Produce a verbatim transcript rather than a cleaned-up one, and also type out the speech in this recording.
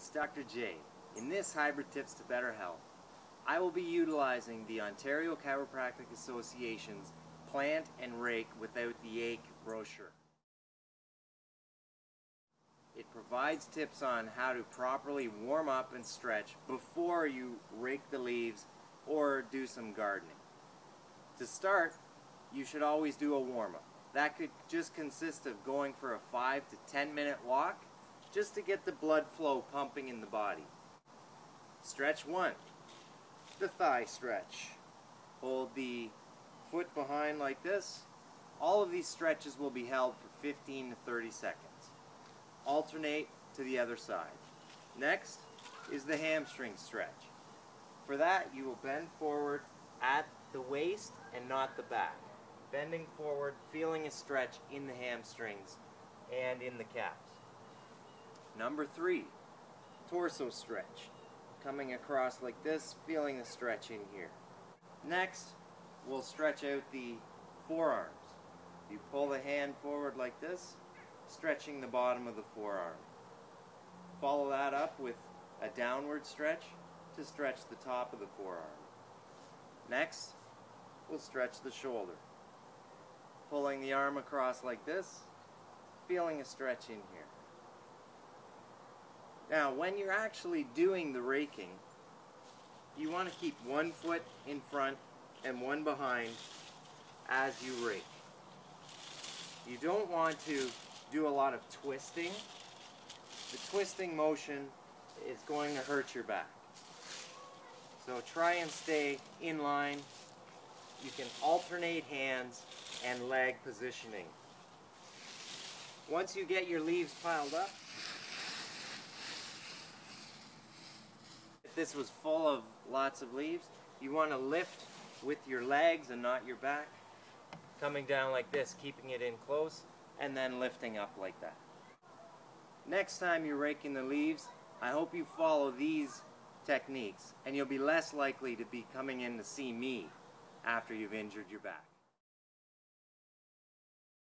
it's Doctor J. In this Hybrid Tips to Better Health, I will be utilizing the Ontario Chiropractic Association's Plant and Rake Without the Ache brochure. It provides tips on how to properly warm up and stretch before you rake the leaves or do some gardening. To start, you should always do a warm-up. That could just consist of going for a five to ten minute walk just to get the blood flow pumping in the body. Stretch one, the thigh stretch. Hold the foot behind like this. All of these stretches will be held for fifteen to thirty seconds. Alternate to the other side. Next is the hamstring stretch. For that, you will bend forward at the waist and not the back. Bending forward, feeling a stretch in the hamstrings and in the calves. Number three, torso stretch. Coming across like this, feeling the stretch in here. Next, we'll stretch out the forearms. You pull the hand forward like this, stretching the bottom of the forearm. Follow that up with a downward stretch to stretch the top of the forearm. Next, we'll stretch the shoulder. Pulling the arm across like this, feeling a stretch in here. Now, when you're actually doing the raking, you want to keep one foot in front and one behind as you rake. You don't want to do a lot of twisting. The twisting motion is going to hurt your back. So try and stay in line. You can alternate hands and leg positioning. Once you get your leaves piled up, if this was full of lots of leaves, you want to lift with your legs and not your back, coming down like this, keeping it in close, and then lifting up like that. Next time you're raking the leaves, I hope you follow these techniques, and you'll be less likely to be coming in to see me after you've injured your back.